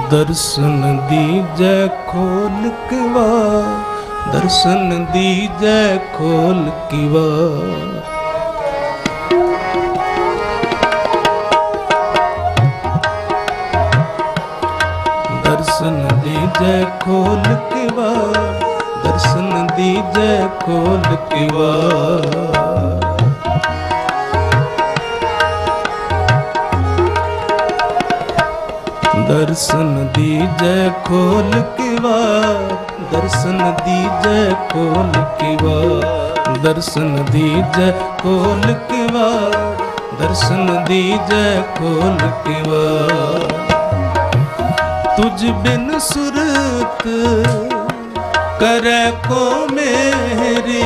दर्शन दीजै खोल किवा, दर्शन दीजै खोल किवा। दर्शन दीजै खोल किवा, दर्शन दीजै खोल किवा। दर्शन दीजै खोल किवा, दर्शन दीजै खोल किवा। दर्शन दीजै खोल किवा, दर्शन दीजै खोल किवा। तुझ बिन सुरत करे को मेरी,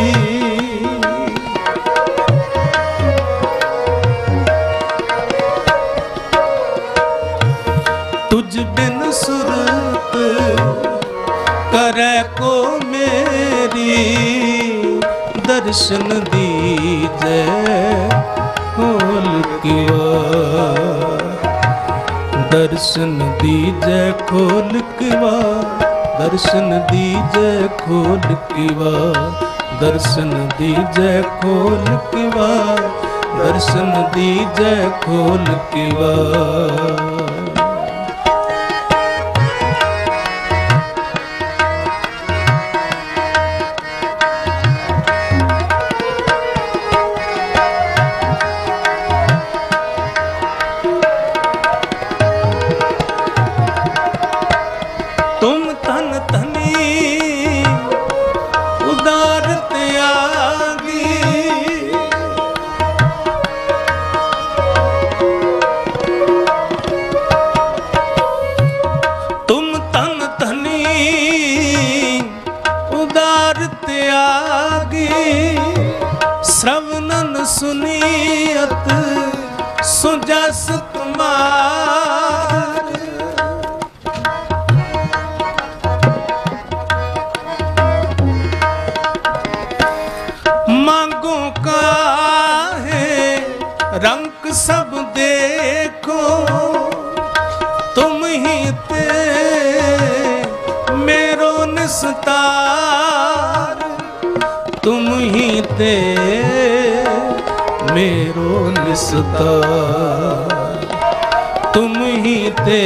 तुझ बिन सुरत करे को मेरी। दर्शन दीजै खोल किवा, दर्शन दीजै खोल किवा। दर्शन दीजै खोल किवा, दर्शन दीजै खोल किवा। दर्शन दीजै खोल किवा। तुम तन तनी उदार त्यागी, तुम तन तनी उदार त्यागी। श्रवणन सुनियत सुजस तुम्हार। मांगो काहे रंग सब देखो, तुम ही ते मेरो निस्तार। तुम ही ते मेरो निस्तार। तुम ही ते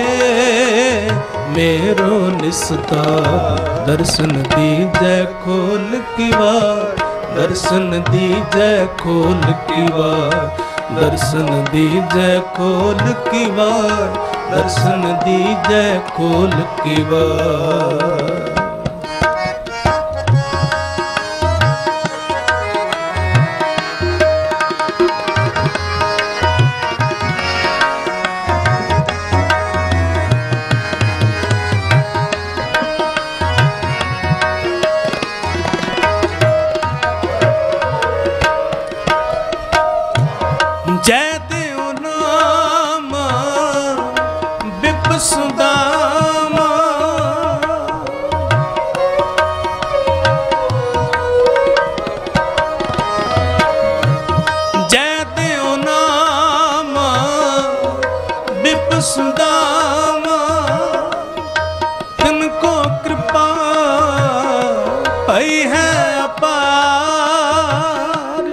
मेरो निस्तार। दर्शन दीजै खोल किवा, दर्शन दीजै खोल किवा। दर्शन दीजै खोल किवा, दर्शन दीजै खोल किवा। जय देव नाम विपसुदामा, जय देव नाम विपसुदामा। तिनको कृपा पई है अपार।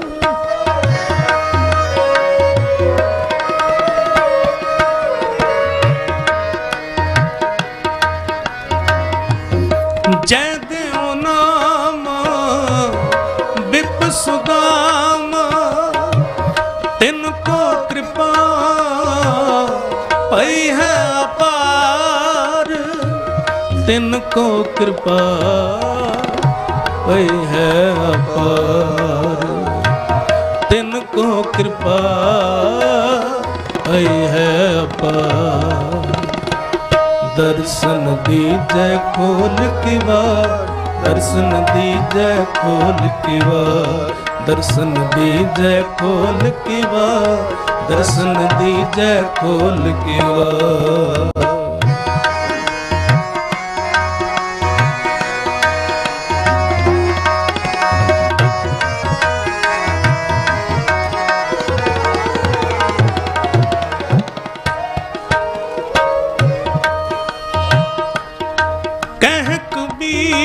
जय देव नाम विपसुदामा। तिनको कृपा पई है अपार। तिनको कृपा पई है अपार। तिनको कृपा पई है अपार। दर्शन दीजै खोल किवा, दर्शन दीजै खोल किवा। दर्शन दीजै खोल किवा, दर्शन दीजै खोल किवा।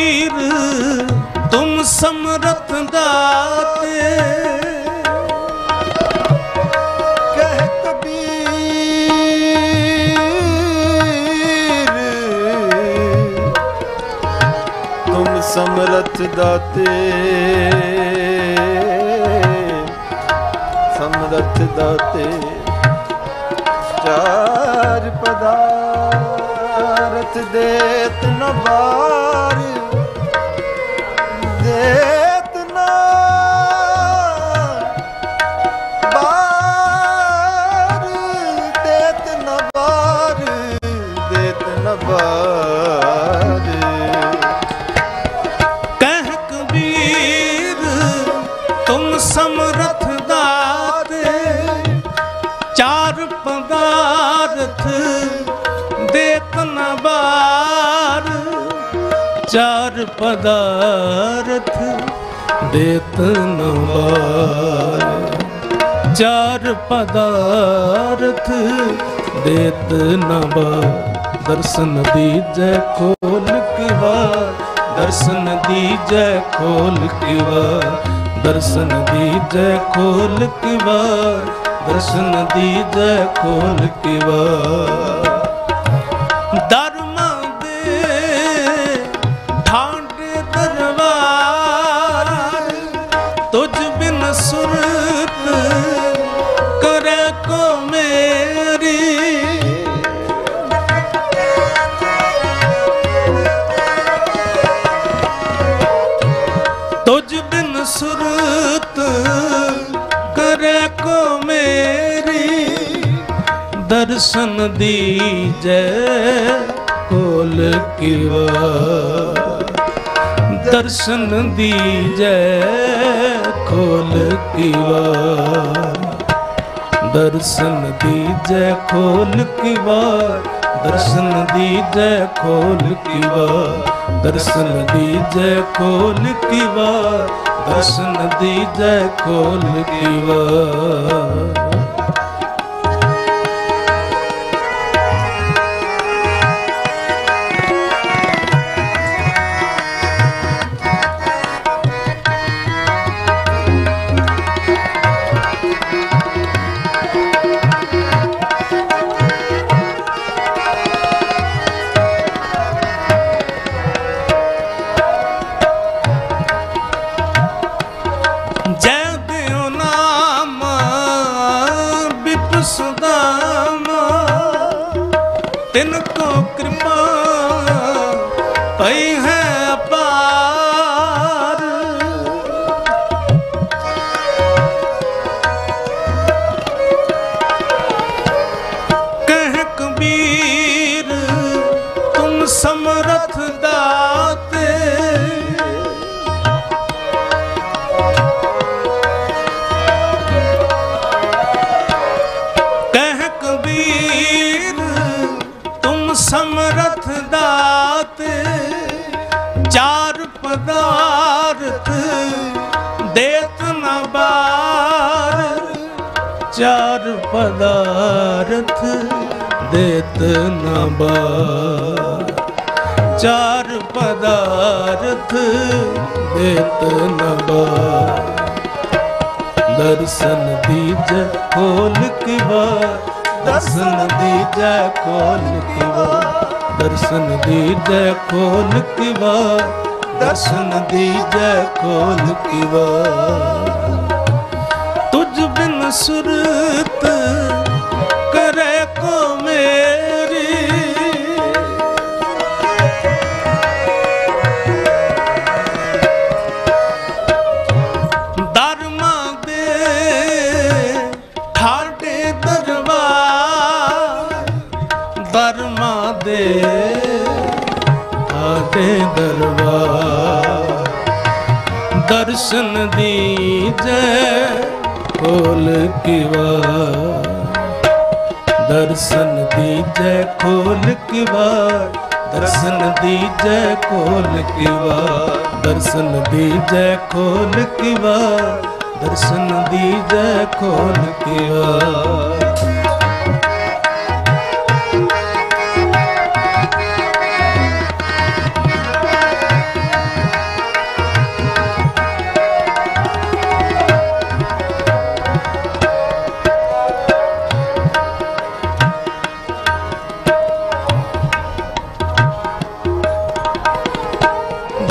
कबीर तुम समर्थ दाते, कह कबीर तुम समर्थ दाते, समर्थ दाते। चार पदार्थ देत न बार, देत न बार, देत न बार, देत न बार। कह कबीर तुम समर्थ दाते, चार पदार्थ देत न बार, चार पदार्थ देत न बार, चार पदार्थ देत न बार। दर्शन दीजै खोल की बार, दर्शन दीजै खोल की बार, दर्शन दीजै खोल की बार, दर्शन दीजै खोल की बार। धर्म दे ठाणे दरबार, तुझ बिन सुरत करे को मेरी, तुझ बिन सुरत करे को मेरी। दर्शन दीजै खोल की बार, दर्शन दीजै खोल की बार, दर्शन दीजै खोल की बार, दर्शन दीजै खोल की बार, दर्शन दीजै खोल की बार, दर्शन दीजै खोल की बार। तिनको कृपा पई है अपार, कह कबीर तुम समर्थ दाते, कह कबीर समर्थ दाते। चार पदार्थ देत न बार, चार पदार्थ देत न बार, चार पदार्थ देत न बार। दर्शन दीजै खोल की बार, दर्शन दीजै खोल की बार, दर्शन दीजै खोल की बार, दर्शन दीजै खोल की बार। तुझ बिन सुरत करे को मेरी, धर्मा दे ठाणे दरबार, धर्मा दे ठाणे दरबार। दर्शन दीजै खोल की बार, दर्शन दीजै खोल की बार, दर्शन दीजै खोल की बार, दर्शन दीजै खोल की बार, दर्शन दीजै खोल की बार।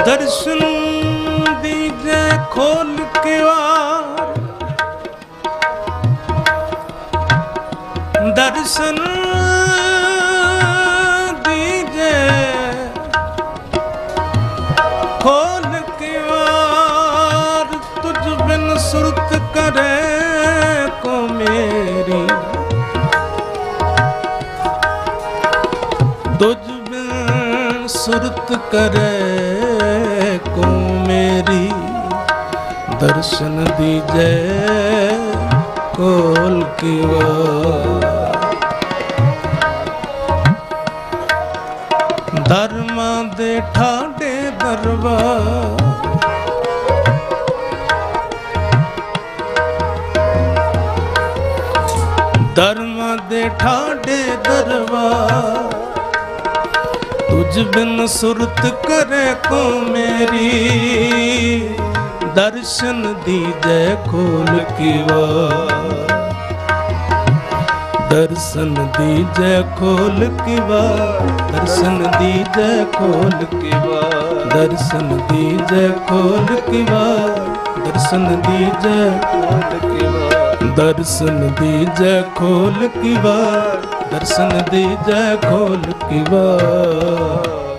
दर्शन दीजे खोल के वार, दर्शन दीजे खोल के वार, तुझ बिन सुरत करे को मेरी, तुझ बिन सुरत करे को मेरी, दर्शन दीजे खोल की वार। धर्म दे ठाडे दरबार, धर्म दे ठाडे दरबार, तुझ बिन सुरत करे को मेरी, दर्शन दीजे खोल की वार, दर्शन दीजे खोल की वार, दर्शन दीजे खोल की वार, दर्शन दीजे खोल की वार, दर्शन दीजे खोल की वार, दर्शन दीजे खोल की वार, दर्शन दीजे खोल की वार।